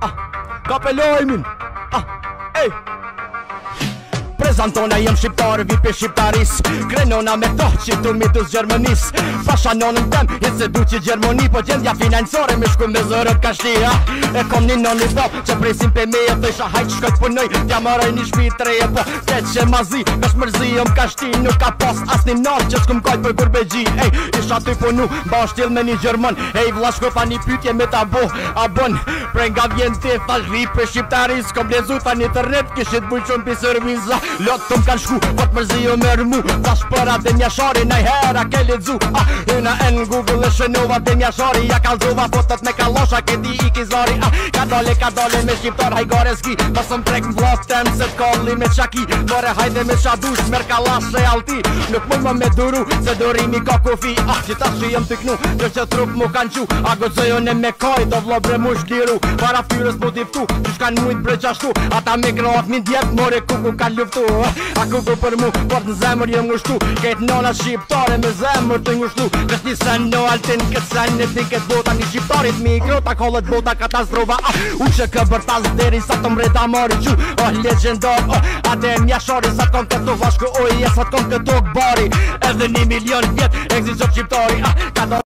Kapelojmin ej Prezantona jem shqiptar, vipi shqiptaris Krenona me to që tu mitus Gjermënis Pasha nonën tem, jetë se du që Gjermoni Po gjendja financore me shku me zërët ka shtia E kom një noni po, që presim pe me e thësha hajt shkojt punoj Tja maroj një shpi të reje po, te që mazi Kash mërzi jëm ka shti, nuk ka pas as një nërë Që s'kum kajt për kurbegji Ej, isha ty punu, ba shtil me një Gjermën Ej, vla shko pa një pytje me ta bo A bon, pre nga vjen ti thash vipi shqiptaris Kom lezu ta një internet, kishit bujqon pi serviza Lot të m'kan shku, po t'mërzi jo me rëmu Thash përa dhe mjashari, najhera ke ledzu Hyna e në Google e shënova dhe mjashari Ja kalzova fotot me kalosha, këti i kizari Ka dole me shqiptar hajgare ski Pasëm prek m'vlot tem se t'kolli me qaki Dore hajde me shadush, mer kalashe alti Nuk mëj më me duru, se dorimi ka kofi Që ta që jem të knu, që që trup mu kanë qu A gozojo në me kaj, do vlo bre mu shliru Para fyrës mu tiftu, që shkan mujt bre qashtu Ata me grat min djep, more kuku kan luftu A kuku për mu, por në zemër jem ngushtu Ketë nona shqiptare me zemër të ngushtu Kështë një sen në altin, këtë sen në ti këtë bota Një shqiptarit mikro, ta kollët bota katastrofa U që këbërtas deri sa të mreta mori qu legendar, ate mjashari Sa t'kon këto vashku oj, e sa t'kon këto këbari Edhe 1 milion vjet, egzistot shqiptari